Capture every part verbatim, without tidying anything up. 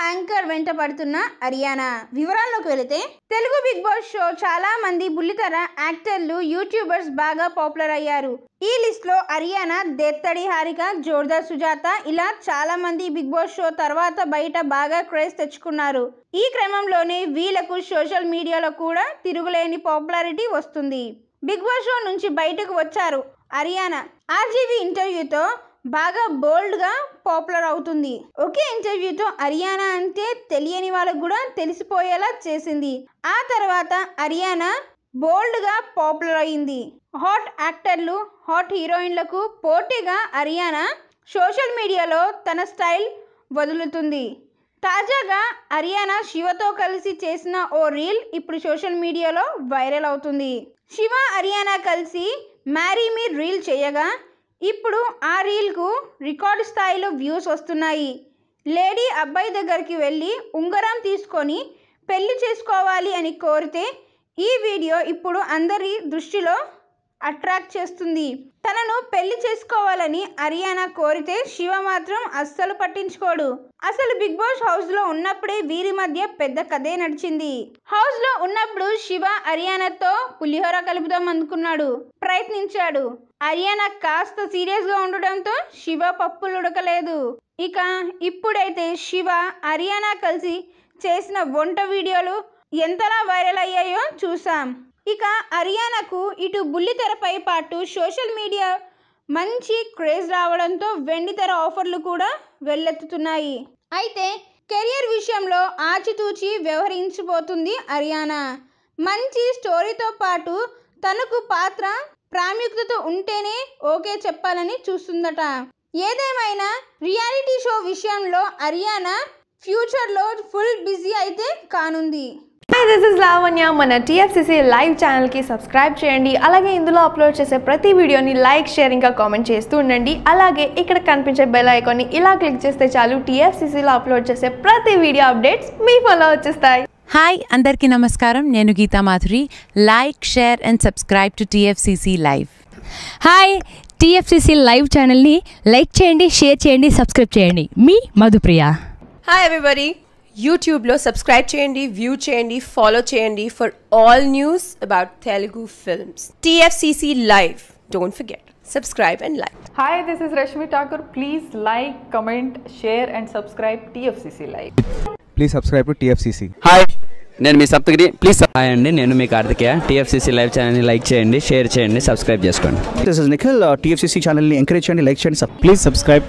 Anchor వెంట పడుతున్న హరియానా. వివరాల్లోకి వెళితే తెలుగు బిగ్ బాస్ షో చాలా మంది బుల్లితెర యాక్టర్లు, యూట్యూబర్స్ బాగా పాపులర్ అయ్యారు. ఈ లిస్ట్ లో హరియానా, దేత్తడి హారిక, జోర్దార్ సుజాత ఇలా చాలా మంది బిగ్ బాస్ షో తర్వాత బయట బాగా క్రేజ్ తెచ్చుకున్నారు. ఈ క్రమంలోనే వీళ్లకు సోషల్ మీడియాలో కూడా తిరుగులేని పాపులారిటీ వస్తుంది. బిగ్ బాస్ షో నుంచి బయటకు వచ్చారు హరియానా. ఆర్జీవీ ఇంటర్వ్యూతో బాగా బోల్డ్ గా పాపులర్ అవుతుంది. ఒకే ఇంటర్వ్యూతో హరియానా అంటే తెలియని వాళ్ళకు కూడా తెలిసిపోయేలా చేసింది. ఆ తర్వాత హరియానా బోల్డ్ గా పాపులర్ అయింది. హాట్ యాక్టర్లు, హాట్ హీరోయిన్లకు పోటీగా హరియానా సోషల్ మీడియాలో తన స్టైల్ వదులుతుంది. తాజాగా హరియానా శివతో కలిసి చేసిన ఓ రీల్ ఇప్పుడు సోషల్ మీడియాలో వైరల్ అవుతుంది. శివ, హరియానా కలిసి మ్యారీ మీ రీల్ చేయగా ఇప్పుడు ఆ రీల్కు రికార్డు స్థాయిలో వ్యూస్ వస్తున్నాయి. లేడీ అబ్బాయి దగ్గరికి వెళ్ళి ఉంగరం తీసుకొని పెళ్లి చేసుకోవాలి అని కోరితే ఈ వీడియో ఇప్పుడు అందరి దృష్టిలో అట్రాక్ట్ చేస్తుంది. తనను పెళ్లి చేసుకోవాలని హరియానా కోరితే శివ మాత్రం అస్సలు పట్టించుకోడు. అసలు బిగ్ బాస్ హౌస్ లో ఉన్నప్పుడే వీరి మధ్య పెద్ద కథే నడిచింది. హౌస్ లో ఉన్నప్పుడు శివ హరియానాతో పులిహోర కలుపుదాం అనుకున్నాడు, ప్రయత్నించాడు. హరియానా కాస్త సీరియస్ గా ఉండడంతో శివ పప్పులు ఉడకలేదు. ఇక ఇప్పుడైతే శివ, హరియానా కలిసి చేసిన వంట వీడియోలు ఎంతలా వైరల్ అయ్యాయో చూసాం. ఇక హరియానాకు ఇటు బుల్లితెరపై పాటు సోషల్ మీడియా మంచి క్రేజ్ రావడంతో వెండితెర ఆఫర్లు కూడా వెల్లెత్తుతున్నాయి. అయితే కెరియర్ విషయంలో ఆచితూచి వ్యవహరించబోతుంది హరియానా. మంచి స్టోరీతో పాటు తనకు పాత్ర ప్రాముఖ్యత ఉంటేనే ఓకే చెప్పాలని చూస్తుందట. ఏదేమైనా రియాలిటీ షో విషయంలో హరియానా ఫ్యూచర్లో ఫుల్ బిజీ అయితే కానుంది. Hi, this is Lavanya. మన టీఎఫ్సీసీ లైవ్ ఛానల్కి సబ్స్క్రైబ్ చేయండి. అలాగే ఇందులో అప్లోడ్ చేసే ప్రతి వీడియోని లైక్, షేర్ ఇంకా కామెంట్ చేస్తూ ఉండండి. అలాగే ఇక్కడ కనిపించే బెల్ ఐకాన్ని ఇలా క్లిక్ చేస్తే చాలు టీఎఫ్సీసీలో అప్లోడ్ చేసే ప్రతి వీడియో అప్డేట్స్ మీ ఫోన్లో వచ్చేస్తాయి. హాయ్ అందరికీ నమస్కారం, నేను Geetha Madhuri. Like, share and subscribe to TFCC live. Hi, TFCC live ఛానల్ని లైక్ చేయండి, షేర్ చేయండి, సబ్స్క్రైబ్ చేయండి. మీ మధుప్రియ. హాయ్ ఎవ్రీబడి, యూట్యూబ్లో సబ్స్క్రైబ్ చేయండి, వ్యూ చేయండి, ఫాలో చేయండి for all news about Telugu films. TFCC live, don't forget, subscribe and like. Hi, this is Rashmi Thakur. Please like, comment, share and subscribe T F C C Live. Please subscribe to T F C C. Hi, నేను మీ Saptagiri. Please hi అండి, నేను మీ Karthikeya. TFCC live ఛానల్ని like చేయండి, share చేయండి, subscribe చేసుకోండి. This is Nikhil. TFCC ఛానల్ని encourage చేయండి, లైక్ చేయండి. Please subscribe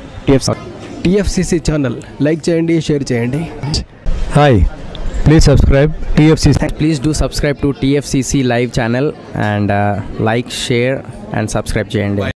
TFCC channel like చేయండి, షేర్ చేయండి. Hi, please subscribe T F C C. Please do subscribe to T F C C live channel and uh, like, share and subscribe చేయండి.